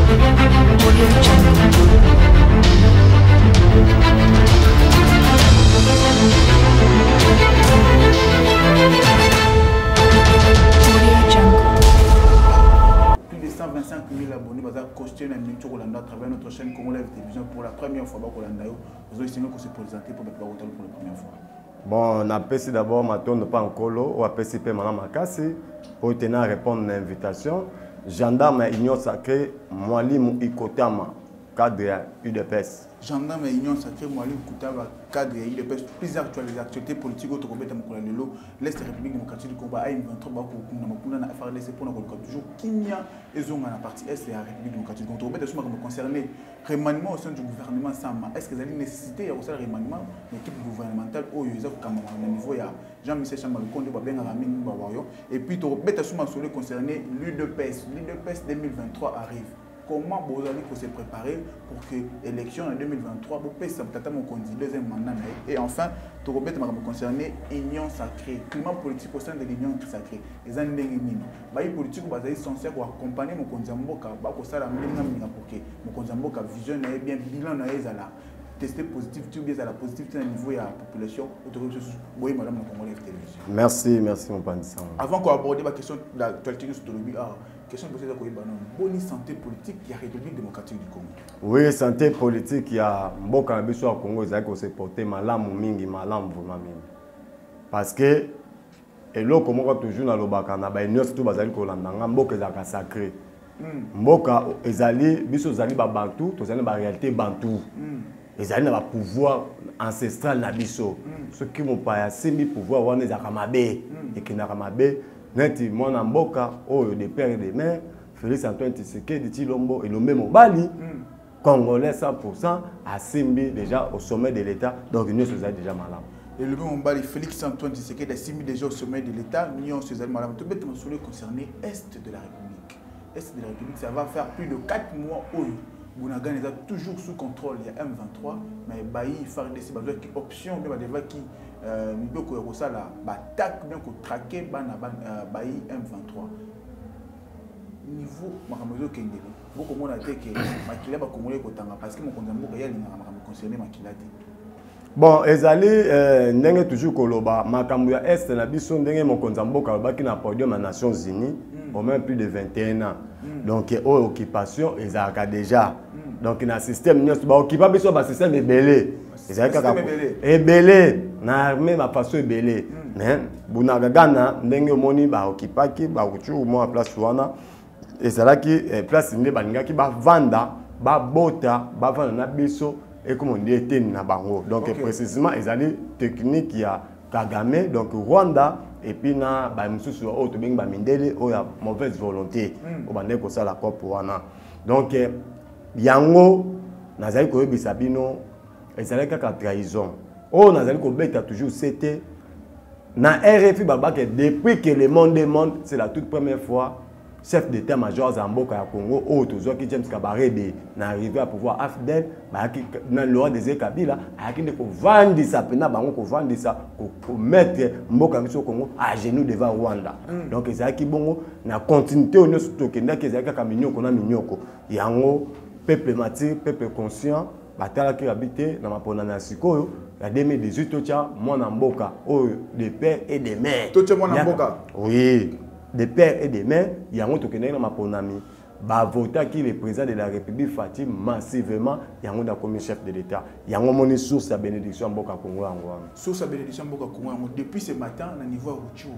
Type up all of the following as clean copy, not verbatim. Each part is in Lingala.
Plus de 125 000 abonnés, à travers notre chaîne Congolais Télévision pour la première fois. Vous avez essayé de se présenter pour la première fois. Bon, on a apprécié d'abord ma tourne pas en colo, on a apprécié Mme Makassi pour tenir à répondre à l'invitation. Gendarme et Union Sacrée, Mwalim Ikotama, cadre UDPS. Gendarme et Union Sacrée, Mwalim Ikotama, cadre UDPS. Plusieurs actualités politiques au Togo, l'Est République démocratique du Congo, a une 23 na FRDC pour toujours Kenya et Zonga, la partie Est de la République démocratique du Congo. Togo, concerné remaniement au sein du gouvernement Sama. Est-ce qu'il y a une nécessité au sein du remaniement de l'équipe gouvernementale au niveau de Jean-Michel Chambalikonde, et puis Togo, concerné l'UDPS. L'UDPS 2023 arrive. Comment vous allez se préparer pour que l'élection en 2023, vous puissiez mon deuxième mandat. Et enfin, tout le monde concerné l'Union sacrée, climat politique au sein de l'Union sacrée. Les années les politiques sont censés accompagner mon Konzamboka, pour que mon Konzamboka vision bien bilan là. Tester positif, tout bien à la positivité au niveau de la population. Oui, madame la Congolais Télévision. Merci, merci mon panisan. Avant qu'on aborde la question de l'actualité sur le question de la bonne santé politique, il y a la République démocratique du Congo. Oui, santé politique, il y a beaucoup de choses au Congo qui se portent malam mingi, malam vraiment mingi. Parce que, et là, comme on toujours dans le Bakana, il y a tout bazali kolandanga, beaucoup de sacré. Mboka ezali biso ezali ba bantu, tozali ba réalité bantu. Ezali na pouvoir ancestral na biso. Ceux qui m'ont pas simbi pouvoir wana ezaka mabe, ekinaka mabe. Neti mwana mboka oyo de père et de mère, Félix Antoine Tshisekedi Tshilombo et le même Mobali, congolais 100%, a simbi déjà au sommet de l'État, donc nous sommes déjà malades. Et le même Mobali, Félix Antoine Tshisekedi a simbi déjà au sommet de l'État, nous sommes malades. Tout bêtement sur le concerné Est de la République. Est de la République, ça va faire plus de 4 mois où Bounagan est toujours sous contrôle. Il y a M23, mais Baï, FARDC, option, qui attaque bien qu'on traquer Baï M23. Niveau Makamozo Kendele, beaucoup de monde a dit que Makila va Congolais parce que mon condamné est concerné Makila. Bon, ezali ndenge toujours koloba makambo ya Est na biso ndenge mon konzambo kalobaki na podium des Nations Unies au même plus de 21 ans. Donc occupation ezalaka déjà. Donc na système nyos ba occupa biso ba système ebele. Ezalaka ebele na armée ma façon ebele. Mais bunaka gana ndenge moni ba occupaki ba kuchu mo place wana ezalaki place ndé balingaki ba vanda ba bota ba vanda na biso. Et comme on dit, na bango. Donc précisément, ils ont technique qui a Kagame, donc Rwanda, et puis na ba mususu auto bing ba mindele o ya mauvaise volonté. O bande ko ça la COP wana. Donc yango nazali ko yebisa bino ezali kaka trahison. O nazali ko beta toujours c'était na RFI babake depuis que le monde c'est la toute première fois chef d'état-major Zamboka ya Congo, Otozoki James Kabarebe, n'a arrivé à pouvoir AFDEL, dans le roi des Kabila, a qui ne peut vendre ça, pour vendre ça, pour mettre Mboka au Congo à genoux devant Rwanda. Donc, c'est ça qui bon, na continuité au niveau stocké, n'a que ça qui a mignon qu'on a mignoko. Yango, peuple mature, peuple conscient, batala qui habite dans ma ponana sikoyo, la 2018 tocha moi na Mboka, de père et de mère. Tocha moi na Mboka. Oui. Des pères et des mères, il y a un autre qui est dans ma ponami. Voter qui le président de la République Fatim massivement, il y a un comme chef de l'État. Il y a une source à bénédiction à Mboka Congo. Source à bénédiction à Mboka Congo. Depuis ce matin, au niveau Rouchou,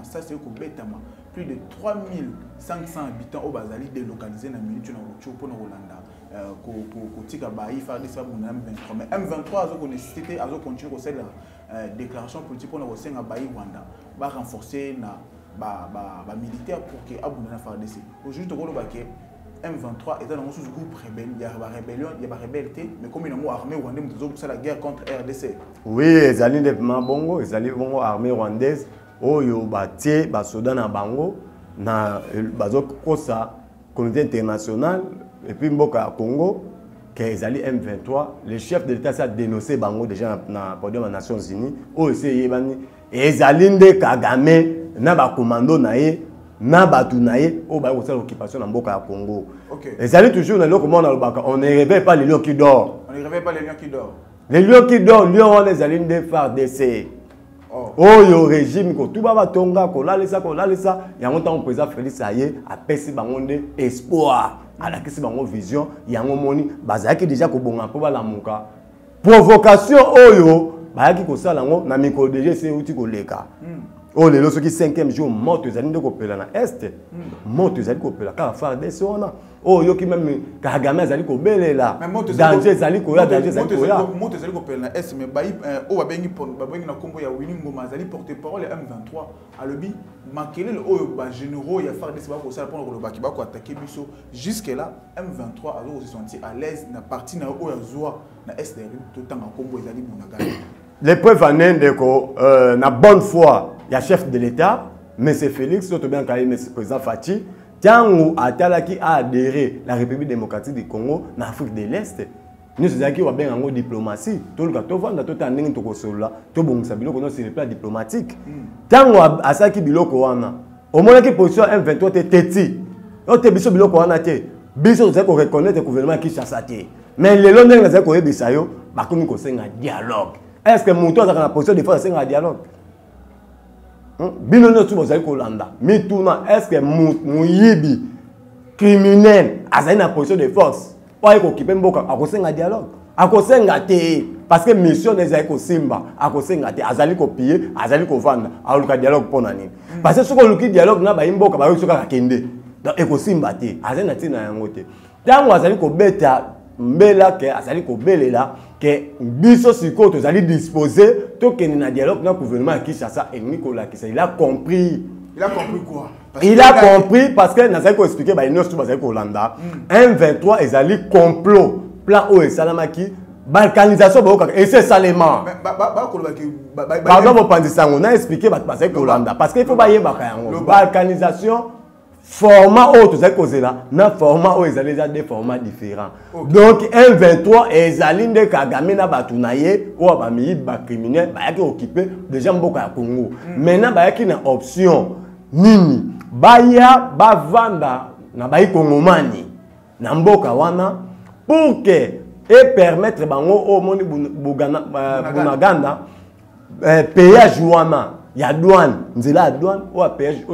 plus de 3500 habitants au Bazali délocalisés dans le milieu de Rouchou pour Rolanda. Pour Tika Baï, faire des sables M23. Mais M23 a nécessité à continuer la déclaration politique pour nous à Baï Rwanda. Va renforcer les militaires pour que Abouna FARDC. Aujourd'hui, M23 est dans un groupe rebelle. Il y a une rébellion, il y a une rebelle, mais comme ils ont armée rwandaise, c'est la guerre contre RDC. Oui, les alliés de Bongo, les alliés de l'armée rwandaise, ils ont battu les soldats dans Bango, dans la communauté internationale, et puis Mboka Congo, que les alliés M23, le chef de l'État a dénoncé Bango déjà dans le podium des Nations Unies, et les alliés de Kagame, na ba commando nae na batu na ye o ba ko l'occupation na mboka ya Congo. OK. Et ça toujours na loko mona lobaka on ne réveille pas les lions qui dorment. On ne réveille pas les lions qui dorment. Les lions qui dorment, lions on les allume des phares d'essai. Oh yo régime ko tout ba tonga ko la ça yango tant président Félix Aye a pesi bangonde espoir ala kesi bango vision yango moni bazaki déjà ko bonga po bala muka provocation oyo bayaki ko sala ngo na miko DG c'est uti ko leka oh lelo soki 5e jour moto ezali ndeko pela na est moto ezali ko pela ka fa d'essai ona oh yo ki même Kagame ezali ko belela danger ezali ko ya danger ezali ko ya moto ezali ko pela na est mais bayi o ba bengi na kombo ya Winnie Ngoma ezali porte-parole M23 alobi makelele oyo ba généraux ya FARDC ba ko sala pour le baki ba ko attaquer biso jusque là M23 alors se sentir à l'aise na partie na oyo zoa na est de tout temps kombo ezali bonaga. Les preuves en ndeko na bonne foi ya chef de l'État M. Félix surtout bien quand M. président Fachi Tiango atalaki a adhéré la République démocratique du Congo na Afrique de l'Est. Nous sommes qui va bien en diplomatie. Tout le temps, vendre tout en ligne to sola. To bongisa biloko no sur le plan diplomatique. Tiango asaki biloko wana. Au moins qui position M23 te teti. O te biso biloko wana te. Biso za ko reconnaître le gouvernement qui chasse te. Mais les londres za ko yebisa yo ba komi ko senga dialogue. Est-ce que muto za na position de force senga dialogue? Bino no tubo zali ko landa. Mi tuna est-ce que muyibi criminel azali na position de force oyo ko kipe mboka akosenga dialogue akosenga te parce que mission ezali ko simba akosenga te azali ko piller azali ko vanda aluka dialogue pona nini parce que soko luki dialogue na ba mboka ba yoka kakende donc eko simba te azali na tina yango te tango azali ko beta mbela ke azali ko belela que biso siko tozali disposer to keni na dialogue na gouvernement qui Kinshasa et Nicolas qui il a compris. Il a compris quoi? Il a compris parce que nazali ko expliquer ba ino bazali ko landa M23 ezali complot plan o esalamaki balkanisation ba et c'est salement pardon mo pandisango na expliquer ba bazali ko landa parce que il faut ba yeba ka yango balkanisation format autre c'est causé là na format où ils allaient déjà des formats différents. Donc M23 ezali nde Kagame na batunaye ou ba mi ba criminel ba yaki occupé déjà mboka ya Congo. Maintenant ba yaki na option nini baya bavanda na bayi kongomani na mboka wana pour que et permettre bango au moni bunaganda péage wana ya douane nzela douane ou péage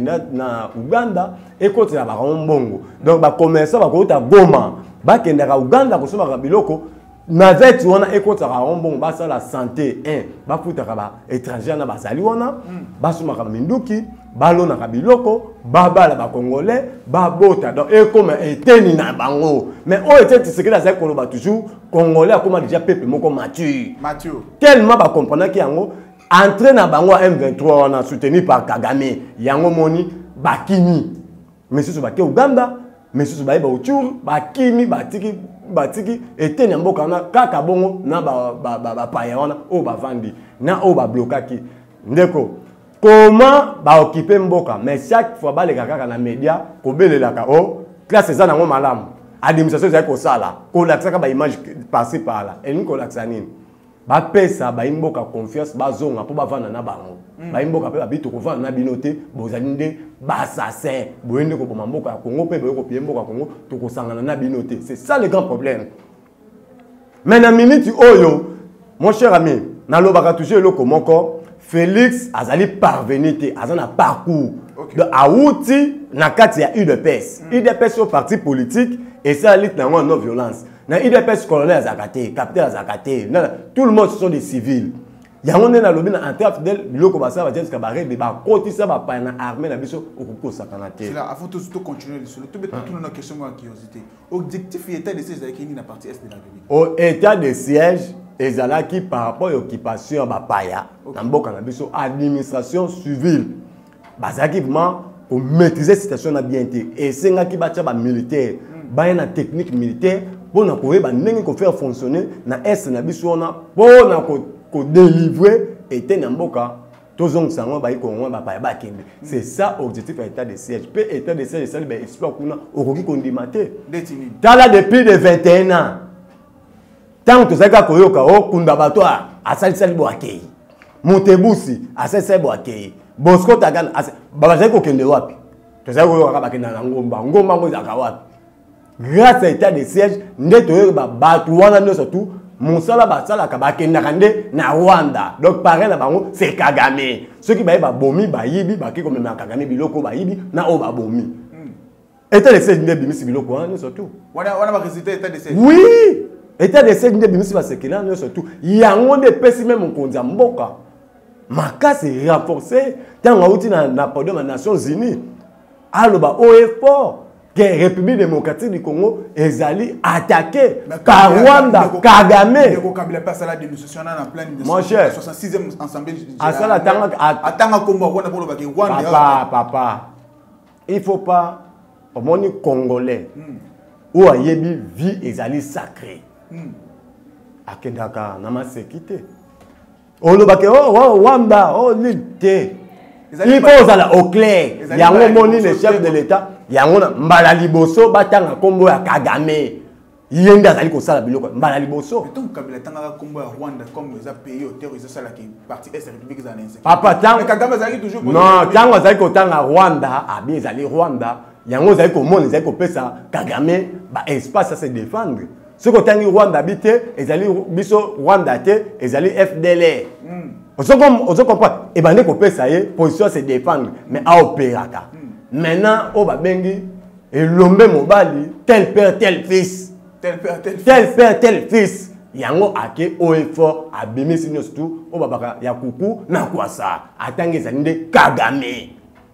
na Uganda et côté la mbongo donc ba commerçant ba kota Goma ba kendaka Uganda ko soma biloko navette wana et côté la mbongo ba sa la santé ba futaka ba étranger na bazali wana ba soma ka minduki balona ka biloko babala ba congolais ba bota donc et comme eteni na bango mais on était secret dans ko ba toujours congolais comme déjà peuple moko mature tellement ba comprendre ki yango entrer na bango M23 on a soutenu par Kagame yango moni bakini mais ce ba ke Uganda mais ce ba Uchuru bakini batiki eteni mboka na kaka bongo na ba payana o ba vandi na o ba blokaki ndeko comment ba occuper mboka mais chaque fois ba les kaka na média ko belelaka o classe ça na ngo malamu administration za ko sala ko laksaka ba image passer par là et ni ko laksanini ba pesa ba imboka confiance ba zonga po ba vana na bango ba imboka pe ba bitu ko vana na binote bozali nde ba assassin boyende ko boma mboka ya Congo pe boyeko pie mboka Congo to ko sangana na binote c'est ça le grand problème. Mais na minute oyo mon cher ami na lobaka toujours le komoko Félix azali parvenir azana parcours de Aouti na kati ya UDPS UDPS au parti politique et ça lutte na non violence na UDPS colonel Azakate capitaine Azakate tout le monde ce sont des civils yango na lobi na entrave del biloko basa ba jeska ba rebe ba kotisa ba pa na armée na biso okuko sakana te. C'est là avant tout continuer sur le tout une question de curiosité objectif état de siège avec na partie est de la République au état de siège ezalaki par rapport à l'occupation ba paya na mboka na biso administration civile bazaki vraiment pour maîtriser la situation na bien té et senga ki ba tia ba militaire ba na technique militaire pour na ko ba ndenge ko faire fonctionner na est na biso na pour na ko délivrer était na mboka tozong sango ba ikongo ba paya ba kende c'est ça objectif à état de siège pe état de siège ça ba exploit kuna okoki kondimate tala depuis de 21 ans tant que ça koyoka o kunda bato asalisali bo akei Montebusi asalisali bo akei Bosco Tagana babazali ko kende wapi ça que na ngomba ngo zakawat grâce à l'état de siège ndeto ba batouana no surtout monsala basala kabakenda kande na Rwanda donc pareil na bango c'est Kagame ceux qui ba bomi ba yibi ba ki comme na Kagame biloko ba yibi na o ba bomi état de siège ndebimisi biloko no surtout wana ba résultat état de siège oui état de siège ndebimisi ba sekela no surtout yango de pesi même konza mboka makasi renforcer tant outi na podium des Nations Unies aloba au effort que la République démocratique du Congo est allée attaquer par Rwanda, Kagame. Mon cher, 66e assemblée. Papa, il ne faut pas, au monde congolais, où a yebi vie est allée sacrée. A Kendaka, n'a pas sécurité. On le baké, oh Rwanda, oh l'île. Il faut aller au clair. Il y a un moment le chef de l'État. Il y a un mbala liboso batanga kombo ya Kagame. Yenda zali ko sala biloko mbala liboso. Mais donc Kabila tanga kombo ya Rwanda comme les pays au terre ils sala qui parti est république za n'inse. Papa tanga Kagame zali toujours. Non, tanga zali ko tanga Rwanda, abi zali Rwanda. Yango zali ko mona zali ko pesa Kagame ba espace à se défendre. Ce ko tangi Rwanda bité, ezali biso Rwanda té, ezali FDLR. On se comprend. Et bien, on peut ça y est, position se défendre, mais à opérer. Maintenant, on va bengi et l'homme mobile, tel père, tel fils. Tel père, tel fils. Yango ake au effort, à bimi sinos tout, on va baka yakuku, na quoi ça. Attendez, ça n'est Kagame.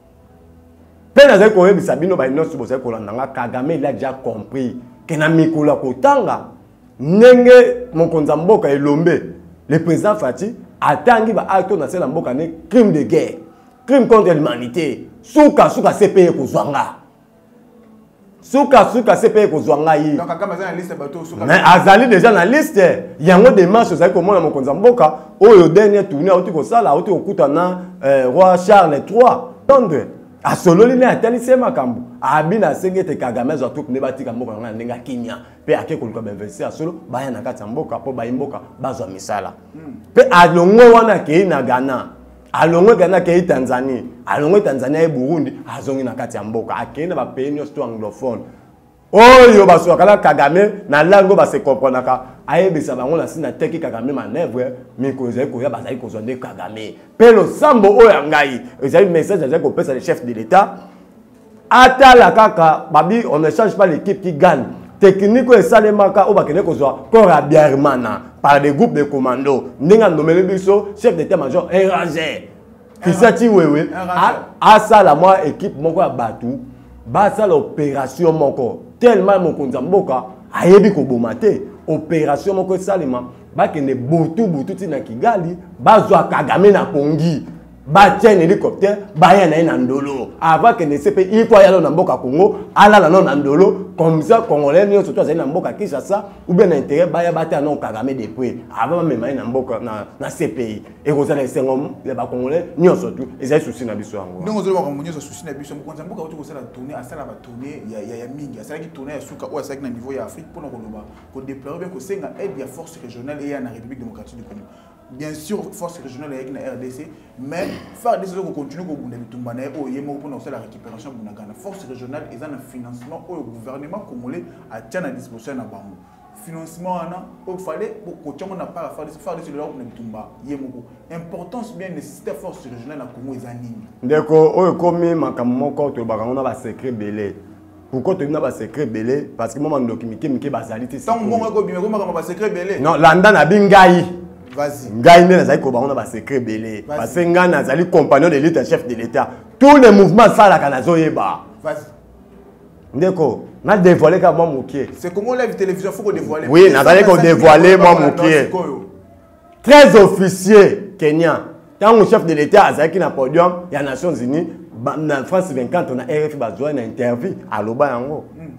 Peine à ce qu'on ait Sabino, bah, non, si vous savez Kagame, il a déjà compris que na Mikola Kotanga, Nenge, mon konzamboka et l'ombe, le président Fati, Atangi ba acte na sela mboka ne crime de guerre, crime contre l'humanité. Suka CPE ko zwanga. Suka CPE ko zwanga yi. Donc Kagame za na liste bateau suka. Mais azali déjà na liste. Yango démarche za ko mona mokonza mboka oyo dernier tournée auti ko sala auti ko kutana roi Charles III. Donc a solo li na atali sema kambu. Abina sengete Kagame za tout ne batika mboka na ndenga Kenya. Pe ake ko benvesi a solo baya na kati mboka po ba mboka bazwa misala. Pe alongwe wana ke na Ghana. Alongwe Ghana ke Tanzania. Alongwe Tanzania e Burundi azongi na kati mboka. Ake na ba pays nyonso anglophone. Oyo baso kala Kagame na lango ba se comprenaka. Ayebisa bango na sina teki Kagame manœuvre mais ko ezali ko ya bazali ko zonde Kagame. Pe lo sambo oyo ngai. Ezali message ezali ko pesa le chef de l'État. Ata la kaka babi on ne change pas l'équipe qui gagne. Technique et salemaka obakene kozwa corps à Biarmana par des groupes de commandos. Ninga nomele biso chef d'état-major éragé. Kisati wewe a ça la moi équipe moko ya batu ba ça l'opération moko tellement mon konzamboka ayebi ko bomate opération moko salema ba kene butu tina Kigali bazwa Kagame na Pongi. Ba tien hélicoptère ba ya na ndolo avant que ne sepe il faut aller na mboka Congo ala la non ndolo comme ça congolais ni surtout na mboka Kinshasa ou bien intérêt ba ya bata non Kagame depuis avant même na mboka na CPI et rosa les sengom les ba congolais ni surtout et ça souci na biso yango donc ozolo ba monyo souci na biso mkonza mboka uti ko sala tourner asala ba tourner ya mingi asala ki tourner ya suka ou asala na niveau ya Afrique pour ko loba ko déployer bien ko senga aide ya force régionale et ya na République démocratique du Congo. Bien sûr, force régionale avec la RDC, mais faire des choses qui continuent au bout de l'Itumbane, au Yémo pour la récupération de la force régionale et un financement au gouvernement congolais à tienne à disposition à Bamou. Financement, il fallait que tu n'a pas faire des choses pour l'Itumba. Yémo. Importance bien nécessité force régionale à Congo et Zanini. D'accord, comme ma caméra, tu as un secret belé. Pourquoi tu as un secret belé? Parce que moi, je suis basali. Tant que moi, je suis secret belé. Non, l'anda n'a bingaï. Vas-y. Ngai nazali ko bango na secret belé parce que nga nazali compagnon de l'État, chef de l'État. Tous les mouvements ça la kanazo yeba. Vas-y. Ndeko, na dévoiler ka moi mokie. C'est comment la télévision faut qu'on dévoiler. Oui, nazali ko dévoiler moi mokie. 13 officiers kenyans. Tant que chef de l'État azali na podium ya Nations Unies, na France 24 on a RFI bazwa na interview à loba yango.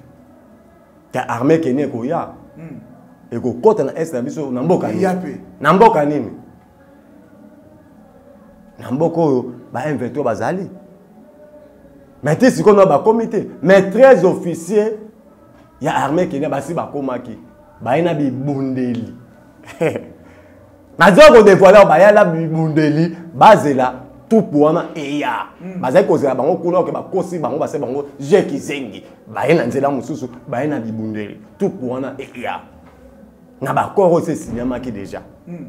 Ta armée kenyenne ko ya. Et que quand on a un biso na mboka nini na mboka nini na mboka oyo ba M23 bazali mais tu sais qu'on a ba comité mais 13 officiers ya armée kenya basi ba komaki ba ina bi bundeli na zo ko dévoiler ba ya la bi bundeli bazela tout pour wana eya bazali kozela bango kuna ke bakosi bango base bango je kizengi baye na nzela mususu baye na bibundeli tout pour wana eya na bakoro se cinéma ki déjà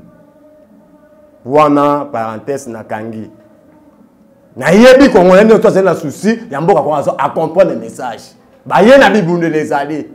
wana parenthèse na kangi na yebi congolais ne to na souci ya mboka ko a comprendre le message baye na bibundeli ezali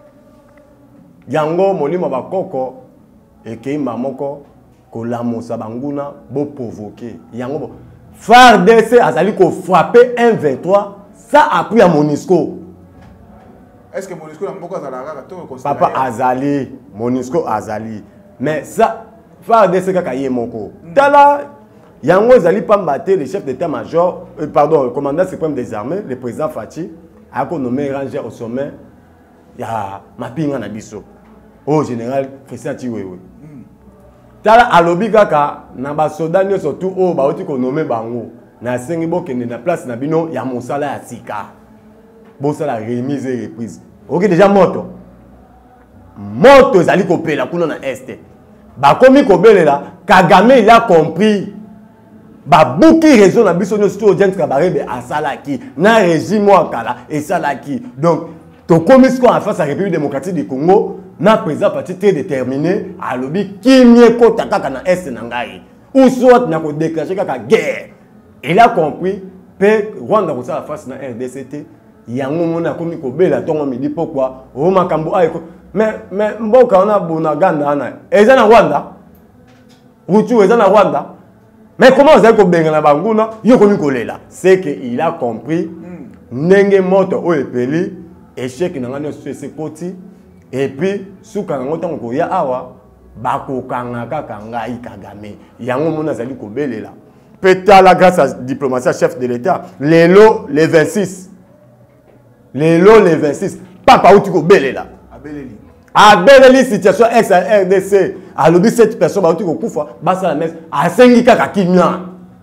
yango molimo bakoko ekei mamoko kolamusa banguna bo provoquer yango bo FARDC azali ko frapper 1-23 ça appui à MONUSCO. Est-ce que MONUSCO n'a pas de papa azali MONUSCO azali mais ça FARDC kaka yemoko tala yango azali pambaté le chef d'état-major pardon le commandant suprême des armées le président Fachi a nommé ranger au sommet ya mapinga na biso au général Christian Chiwewe. Tala alobi kaka na ba soldat nyo surtout o ba oti ko nommer bango na sengi bokende na place na bino ya mosala ya sika bo sala remise et reprise OK déjà moto ezali ko pela kuna na este ba komi ko belela Kagame il a compris ba buki raison na biso nyo surtout audience kabarebe asalaki na régime wakala et salaki donc to komi ce qu'on a face à la République démocratique du Congo na président parti très déterminé à lobby qui mieux kota kaka na est na ngai ou soit na ko déclencher kaka guerre il a compris pe Rwanda ko sa face na RDCT yango mona komi ko bela tongo midi pourquoi o makambo ay ko mais mboka ona Bunaganda na eza na Rwanda Rutu eza na Rwanda mais comment ça ko benga na banguna yo komi ko lela c'est que il a compris ndenge moto o epeli échec na ngana se poti. Et puis, sous Kango Tango ya awa, bako kanga kaka ngai Kagame. Yango mona zali ko belela. Petala grâce à diplomatie chef de l'État. Lelo les 26. Lelo les 26. Papa uti ko belela. Abeleli. Abeleli situation ex RDC. A lobi cette personne ba uti ko kufa, basa la messe a sengi kaka kimia.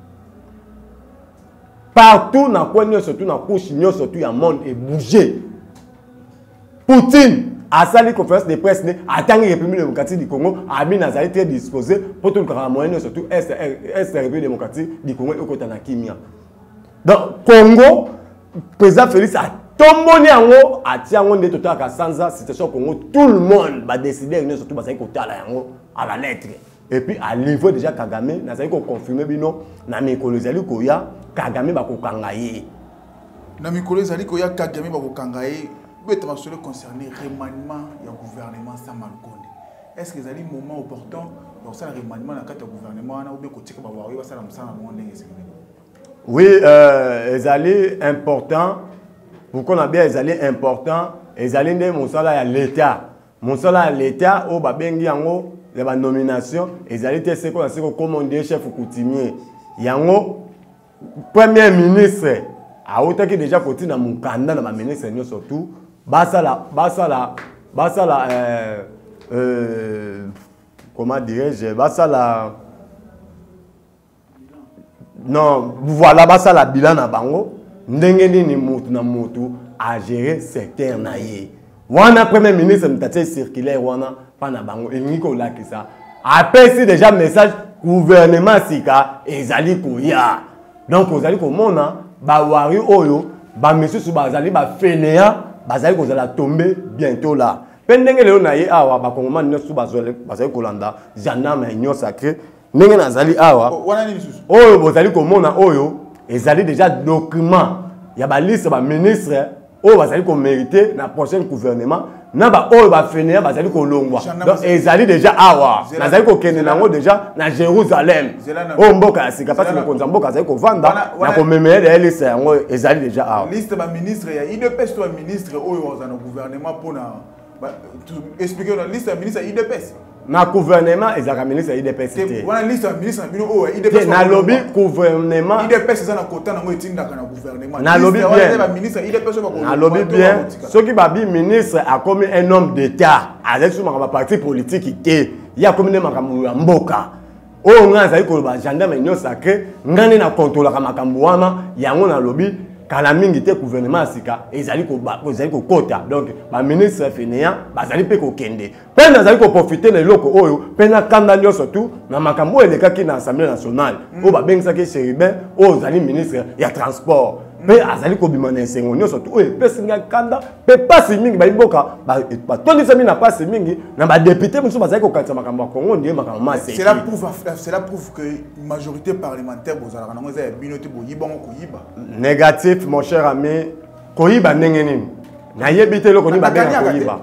Partout na kwenye surtout na couche surtout ya monde est bougé. Poutine a sali conférence de presse ne atangi République démocratique du Congo a mis nazali très disposé pour tout le moyen surtout est République démocratique du Congo et kotana kimia. Donc Congo président Félix a tomboni yango a tiango de total ka sanza situation Congo tout le monde va décider surtout ba sali kotala yango à la lettre et puis à niveau déjà Kagame nazali ko confirmer bino na mikolo zali ko ya Kagame ba ko kangaye na mikolo zali ko ya Kagame ba ko kangaye. Vous êtes concerné remaniement du gouvernement Samalkonde. Est-ce que vous avez un moment opportun pour ça le remaniement dans le gouvernement ou bien côté que vous avez ça oui, ils allaient important. Pour qu'on a bien ils allaient important. Ils allaient de mon salaire à l'État. Mon salaire à l'État au babengi yango les nominations. Ils allaient te ce qu'on a ce commander chef coutumier. Yango premier ministre a autant que déjà côté dans mon candidat dans ma ministre surtout. Basala, comment dirais-je, Basala, non, voilà, Basala bilan na bango, ndengeni ni mutu na mutu a gérer secteur na ye. Wana premier ministre m'taté circulaire wana pa na bango, elingo la ki ça. Après si déjà message gouvernement sika ezali koya. Donc ozali ko mona ba wari oyo, ba monsieur sou bazali ba fainéant. Bazali ko zala tomber bientôt là. Pendenge leo na ye awa ba kongoma nyosu bazali kolanda gendarme union sacrée ndenge nazali awa. Wana ni bisusu. Oyo bozali komona oyo ezali déjà document ya ba liste ba ministre oyo bazali ko mériter na prochain gouvernement na ba oyo ba fenea bazali ko longwa. Donc ezali déjà awa. Nazali ko kende nango déjà na Jérusalem. O mboka sika pasi ko konza mboka azali ko vanda na ko memele ya liste yango ezali déjà awa. Liste ba ministre ya IDPS to ministre oyo ozana gouvernement pona expliquer la liste ya ministre IDPS. Na gouvernement ezaka ministre IDPS. Wana liste ya ministre bino oyo IDPS. Na lobby gouvernement IDPS ezana kota nango etindaka na gouvernement. Na lobby bien. Ba ministre IDPS ba ko. Na lobby bien. Soki babi ministre a comme un homme d'état, avec sous ma parti politique qui il y a comme des makambo ya mboka. O nga zali ko ba gendarme union sacrée ngani na contrôler makambo wana yango na lobby kala mingi te gouvernement sika ezali ko kota donc ba ministre fainéant bazali pe ko kende pe nazali ko profiter le loko oyo pe na kanda nyoso tout na makambo elekaki na Assemblée nationale o ba bengisaki Chéribin o zali ministre ya transport pe azali ko bimana esengo nyoso tout oyo pe singa kanda pe pasi mingi ba iboka ba tondisa mi na pasi mingi na ba député musu bazali ko katsa makambo Congo ndiye makambo maseki cela prouve que majorité parlementaire bozala kana ngoza binote boyibango koyiba négatif mon cher ami koyiba ndenge nini na yebite loko ni ba benga koyiba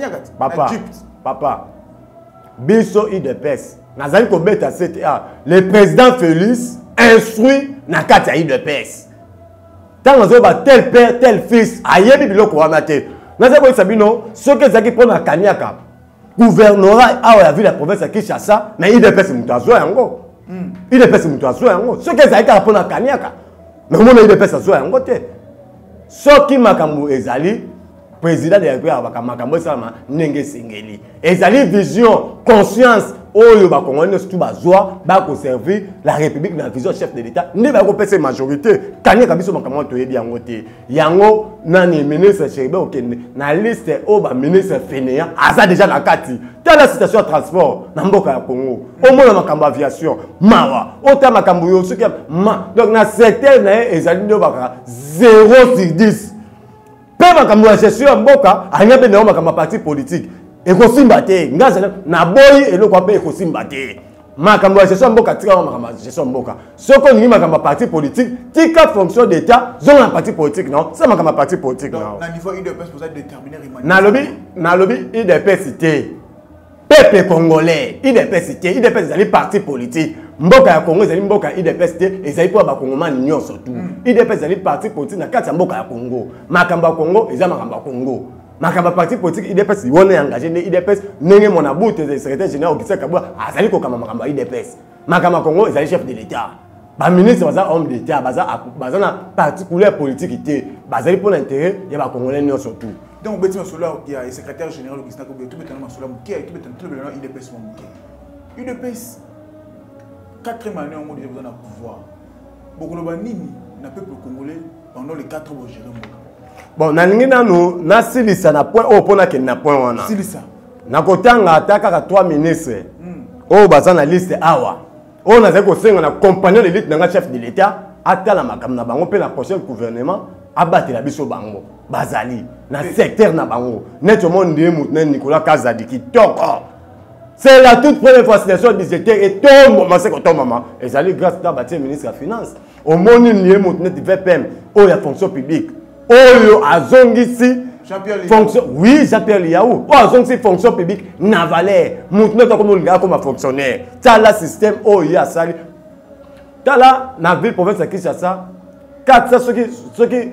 papa biso IDPS nazali ko beta CTA le président Félix instruit na kati ya IDPS tant on ba tel père tel fils ayebi biloko wana te nazali ko sabino ce que zaki pona kaniaka gouvernorat a la ville de la province de Kinshasa mais IDPS mutazo yango IDPS mutazo yango ce que zaki pona kaniaka mais mon IDPS azo yango te ce qui makambo ezali président de la République makambo sama ndenge sengeli ezali vision conscience oyo ba Congolais surtout bazwa ba conserver la République na vision chef de l'État ne ba ko pesa majorité kaniaka biso makambo to yebi yango te yango nani ministre Chéribin okende na liste o ba ministre fainéant aza déjà na kati dans la situation de transport na mboka ya Congo au moins makambo aviation mawa ota makambo yo soki donc na secteur na ezali ndo baka 0 sur 10 pe makambo ya gestion ya mboka anyabe na makambo parti politique ekosimba te ngaza na boyi eloko pe ekosimba te makambo ya gestion mboka tika makambo ya gestion mboka soko ni makambo parti politique tika fonction d'état zonga parti politique non c'est makambo parti politique non na niveau IDPS pour ça déterminer na lobi IDPS te peuple congolais IDPS te IDPS ezali parti politique mboka ya Congo ezali mboka IDPS te ezali po ba kongomani nyonso tout IDPS ezali parti politique na kati ya mboka ya Congo makambo ya Congo ezali makambo ya Congo makamba parti politique IDPS wone engagé ne IDPS nenge mona boute de secrétaire général Augustin Kabwa azali ko kama makamba IDPS makamba Congo ezali chef de l'état ba ministre baza homme d'état baza na particulier politique te bazali pour l'intérêt ya ba congolais nyonso surtout donc betima solo ya secrétaire général Augustin Kabwa tout betana solo muké tout betana tout betana IDPS muké IDPS 4e année on déjà besoin de pouvoir beaucoup de nini na peuple congolais pendant les 4 ans gérer mboka. Bon, nalingi nanu na silisa na point o pona ke na point wana. Silisa. Na kotanga ataka 3 ministres. O baza na liste awa. O na zeko senga na compagnon de l'élite na chef de l'état atala makam na bango pe na prochain gouvernement abate la biso bango. Bazali na secteur na bango. Neto monde mutne Nicolas Kazadi ki toko. C'est la toute première fois situation budgétaire et tombe ma c'est ko tombe maman. Ezali grâce à bâtir ministre de finance. Au monde ni mutne de VPM o ya fonction publique. Oyo azongisi fonction oui Jean-Pierre Liaou o azongisi fonction publique na valeur mutno to comme le comme fonctionnaire tala système oyo asali tala na ville province de Kinshasa 400 ceux qui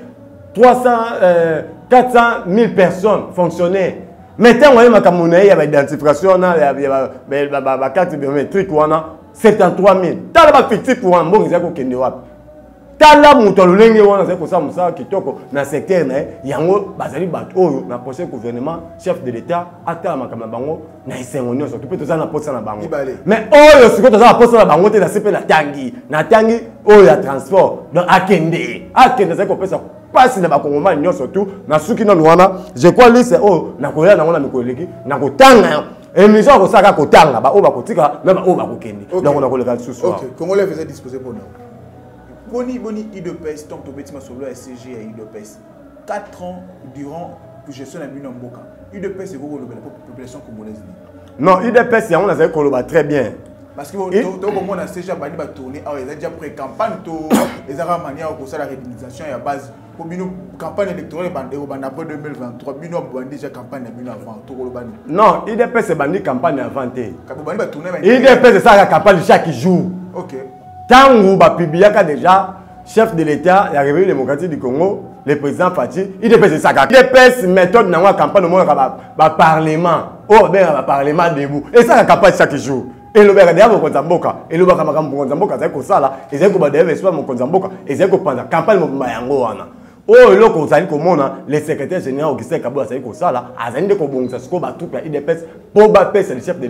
400 000 personnes fonctionnaires maintenant on y a makamuna ya identification na ba carte biométrique wana 73 000 tala ba fictif pour un bon ezako kende wapi tala muto lolenge wana zeko sa musa kitoko na secteur na yango bazali bato oyo na prochain gouvernement chef de l'état atala makama bango na isengo nyonso to peto za na posa na bango mais oyo siko to za na posa na bango te na sepe na tangi oyo ya transport donc akende zeko pesa pasi na bakongomani nyonso tout na suki na wana je crois liste oyo na koya na ngona mikoleki na kotanga émission ko saka kotanga ba oyo bakotika na ba oyo bakokende donc na koleka susu OK congolais faisait disposer pour nous. Boni IDPS, tant que Betima Solo SCG et IDPS, 4 ans durant que je suis à Mboka. IDPS, c'est quoi la population congolaise? Non, IDPS, on a fait très bien. Parce que quand on a déjà tourné, ils ont déjà pris campagne, ils ont manière de la réunification à base. Pour une campagne électorale, après 2023, ils ont déjà campagne avant. Non, IDPS, c'est une campagne avant. IDPS, c'est ça la campagne chaque jour. Ok. Tango ba publiaka déjà chef de l'état la République démocratique du Congo le président Fati IDPS ça IDPS méthode na wa campagne mo ba parlement oh ben ba parlement debout et ça la campagne chaque jour et le beka diabo konzamboka et le baka makambo konzamboka za ko sala et za ko ba deve soit mo konzamboka et za ko panda campagne mo mayango wana oh loko zali komona le secrétaire général Augustin Kabwa zali ko sala azali de ko bongisa siko ba tout ya IDPS po ba pesa le chef de l'état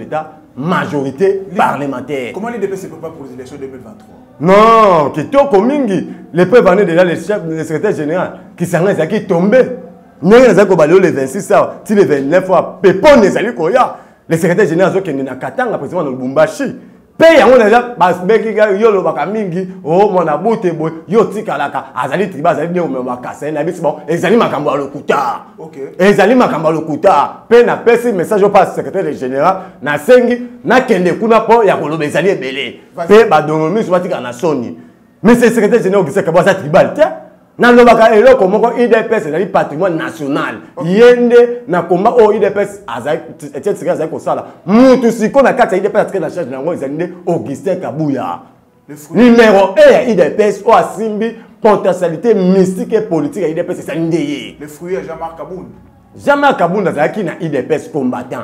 majorité parlementaire. Comment l'IDPS se prépare pour les élections 2023? Non, Kitoko Mingi, les preuves en est déjà le chef, le secrétaire général, qui s'en est tombé. Nous avons le 26 heures, si le 29 heures, Pépon n'est allé Koya. Le secrétaire général qui est à Katanga, président de Lubumbashi. Paye on déjà parce que yo lo bakamingi oh mon aboute boy yo tikalaka azali triba azali de o makasa na biso ezali makambo lokuta. OK. Ezali makambo lokuta. Pe na pesi message au pas secrétaire général na sengi na kende kuna po ya koloba ezali ebele. Pe ba donomi so batika na soni. Mais c'est secrétaire général qui sait que ça tribal te. Na lobaka eloko moko IDPS ezali patrimoine national. Yende na komba o IDPS azali Etienne Tshisekedi azali kosala. Mutu siko na kati ya IDPS atike na charge nango ezali Augustin Kabuya. Numéro 1 ya IDPS o asimbi potentialité mystique et politique ya IDPS ezali ndeye. Le fruit est Jean-Marc Kaboun. Jean-Marc Kaboun azalaki na IDPS combattant.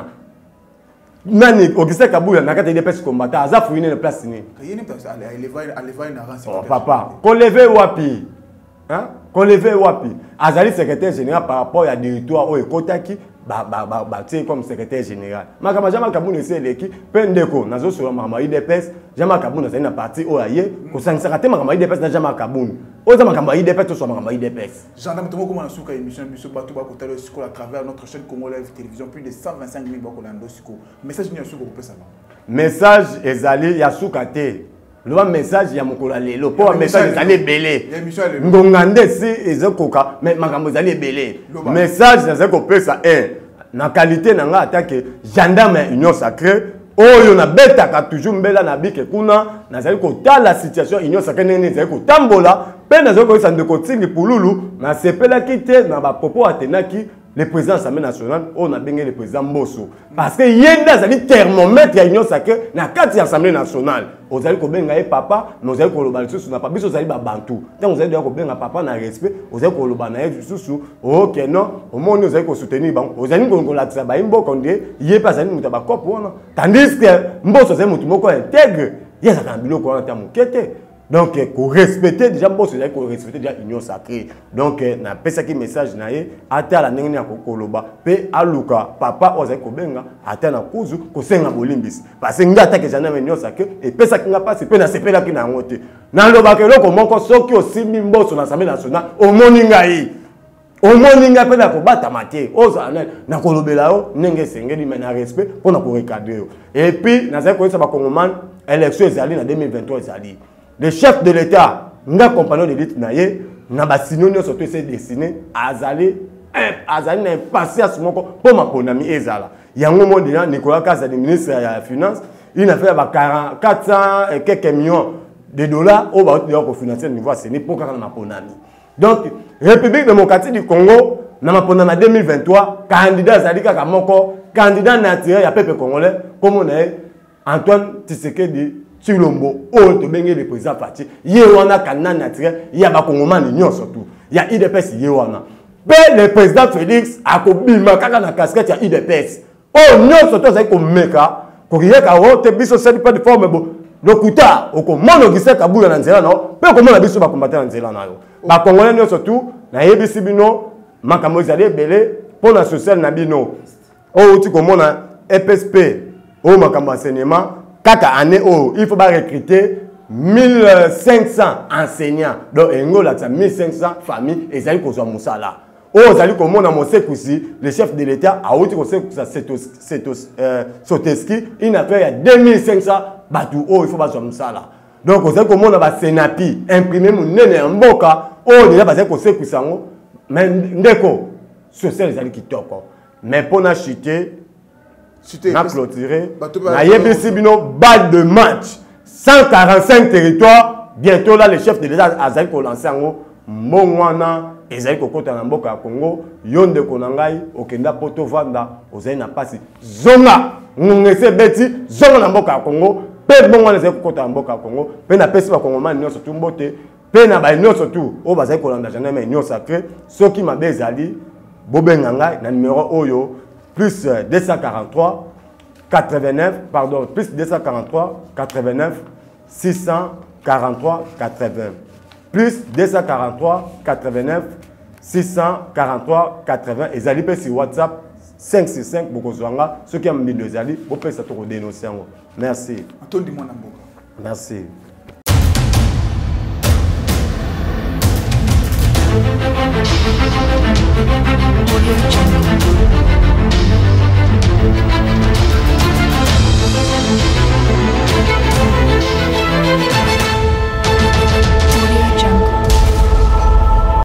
Nani Augustin Kabuya na kati ya IDPS combattant aza fruit na place ni. Kayeni pesa aleva na ransi. Papa, ko lever wapi? Hein? Qu'on lève wapi azali secrétaire général par rapport à directoire au ekotaki comme secrétaire général makama Jean-Marc Kaboun ese leki pendeko nazo sur makama IDPS Jean-Marc Kaboun azali na parti oaye ko sansaka te makama IDPS na Jean-Marc Kaboun oza makama IDPS to so makama IDPS gendarme tomo comme na suka émission biso bato ba kotalo siko à travers notre chaîne Congo Live Télévision plus de 125 000 bako lando siko message ni suko ko pesa message ezali ya suka te. Le message ya mokolo lelo po message ezali belé ngongande si ezokoka mais makambo ezali belé message na ko pesa na qualité na nga attaque gendarme union sacrée oyo na betaka toujours mbela na bike kuna nazali kotala la situation union sacrée nene ezali kotambola pe nazali ko sande ko tingi pululu na sepela kite na ba propos atenaki le président de l'Assemblée nationale, on a bien le président Mbosso. Parce que il y a des thermomètres à l'Union sacrée dans l'Assemblée nationale. Vous allez bien papa, nous allons le balayer sur la papier, vous allez bantou. Quand vous allez bien papa dans respect, vous allez le balayer sur OK non, au moins nous allons soutenir vous allez qu'on la travailler bon dit, il est pas allé nous tabac pour tandis que Mbosso c'est mutu moko intègre, il y a ça quand bilo ko en terme quête. Donc, pour respecter déjà, pour respecter déjà l'union sacrée. Donc, na pesa ki message na ye, ata la nengeni ya kokoloba, pe aluka papa oza kobenga, ata na kuzu kosenga bolimbisi. Parce que ngata ke jana l'union sacrée et pesa ki nga passe pe na sepela ki na ngote. Na loba ke loko moko soki osimbi Mbosso na Assemblée nationale, omoni ngai. Omoni ngai pe na kobata mate. Oza na kolobela yo nenge sengeli mais na respect pour na ko recadrer. Et puis, na za ko sa ba kongomane, élection ezali na 2023 ezali. Le chef de l'État, nga compagnon de l'élite naye, na ba sinonio surtout c'est destiné azali na impatience moko pour ma ponami ezala. Yango mo déjà Nicolas Kaza, le ministre de la Finance, il a fait 400 et quelques millions de dollars au bas de financer niveau CNI pour ma ponami. Donc République démocratique du Congo na ma ponami 2023, candidat azali kaka moko, candidat naturel ya peuple congolais comme on est Antoine Tshisekedi Chilombo, oh, to bengi le président Fati, yewana candidat naturel, ya ba kongomani nyon surtout. Ya IDPS yewana. Pe le président Félix a kobima kaka na casquette ya IDPS. Oh, nyon surtout za ko meka, ko yeka rote biso seli pas de forme bo. Lokuta, oko mono gise kabuya na nzela no, pe ko mona biso ba combattre na nzela na yo. Ba kongolais nyon surtout, na yebisi bino, makambo ezali belé pour la social na bino. Oh, tu ko mona EPSP, oh makambo enseignement. Kaka année oh, il faut pas recruter 1500 enseignants. Donc, il y a 1500 familles et ça y est musala. Oh, ça y est comme on a montré le chef de l'État a outil Soteski, il a fait 2500 bateaux. Oh, il faut pas musala. Donc, on sait comment on a Senapi imprimé mon nez en boca. Oh, déjà parce qu'on sait que ça mais ndeko social les qui top. Mais pour na chuter na clôturé, na yebisi bino balle de match, 145 territoires. Bientôt là, le chef de l'État a lancé en Mongwana, ezali kokota na mboka ya Congo, yonde konangai, okenda poto vanda, ozali na pasi. Zonga, ngese beti, zonga na mboka ya Congo, pe Mongwana ezali kokota na mboka ya Congo, pe na pesi ba Kongomani nyonso tu mbote, pe na ba nyonso tu, o bazali kolanda jamais mais nyonso sacré, soki mabe ezali, bobenga ngai na numéro oyo, plus 243 89, pardon, plus 243 89 643 80. Plus 243 89 643 80. Et Zali sur WhatsApp 5 sur 5 bokozwanga ceux qui ont mis deux ali pour faire ça to dénoncer. Merci. Atondi mwana mboka. Merci. Audio Jungle.